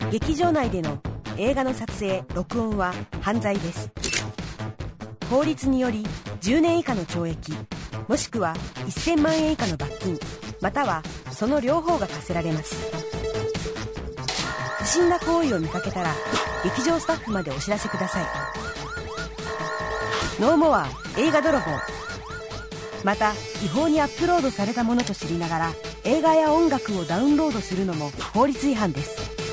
劇場内での映画の撮影・録音は犯罪です。法律により10年以下の懲役もしくは1000万円以下の罰金またはその両方が科せられます。不審な行為を見かけたら劇場スタッフまでお知らせください。ノーモア映画泥棒。また違法にアップロードされたものと知りながら映画や音楽をダウンロードするのも法律違反です。